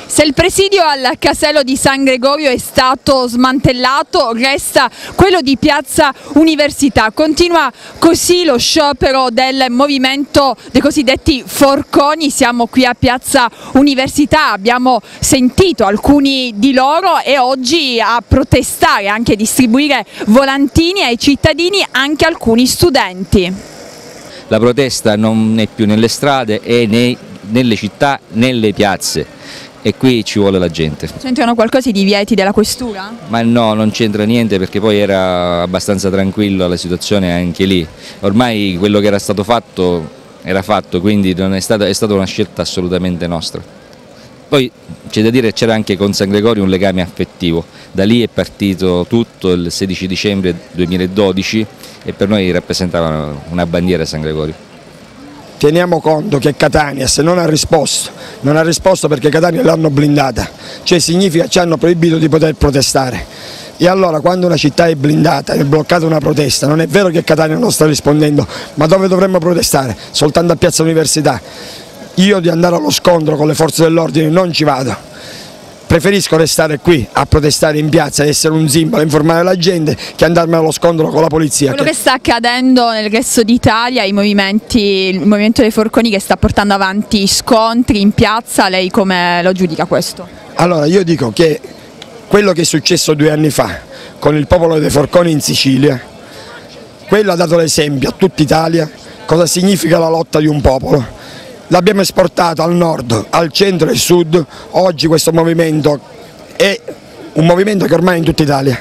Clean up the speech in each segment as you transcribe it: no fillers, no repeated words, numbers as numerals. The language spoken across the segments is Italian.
Se il presidio al casello di San Gregorio è stato smantellato, resta quello di Piazza Università. Continua così lo sciopero del movimento dei cosiddetti forconi. Siamo qui a Piazza Università, abbiamo sentito alcuni di loro e oggi a protestare, anche a distribuire volantini ai cittadini, anche alcuni studenti. La protesta non è più nelle strade, è nelle città, nelle piazze. E qui ci vuole la gente. C'entrano qualcosa i divieti della questura? Ma no, non c'entra niente, perché poi era abbastanza tranquilla la situazione anche lì. Ormai quello che era stato fatto era fatto, quindi non è stata una scelta assolutamente nostra. Poi c'è da dire che c'era anche con San Gregorio un legame affettivo. Da lì è partito tutto il 16 dicembre 2012 e per noi rappresentava una bandiera San Gregorio. Teniamo conto che Catania, se non ha risposto perché Catania l'hanno blindata, cioè significa che ci hanno proibito di poter protestare. E allora quando una città è blindata, è bloccata una protesta, non è vero che Catania non sta rispondendo, ma dove dovremmo protestare? Soltanto a Piazza Università. Io di andare allo scontro con le forze dell'ordine non ci vado. Preferisco restare qui a protestare in piazza e essere un simbolo, informare la gente, che andarmi allo scontro con la polizia. Quello che sta accadendo nel resto d'Italia, il movimento dei forconi che sta portando avanti scontri in piazza, lei come lo giudica questo? Allora io dico che quello che è successo 2 anni fa con il popolo dei forconi in Sicilia, quello ha dato l'esempio a tutta Italia cosa significa la lotta di un popolo. L'abbiamo esportato al nord, al centro e al sud. Oggi questo movimento è un movimento che ormai è in tutta Italia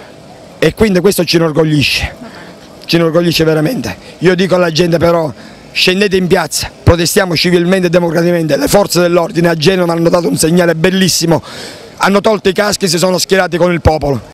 e quindi questo ci inorgoglisce veramente. Io dico alla gente però: scendete in piazza, protestiamo civilmente e democraticamente. Le forze dell'ordine a Genova hanno dato un segnale bellissimo, hanno tolto i caschi e si sono schierati con il popolo.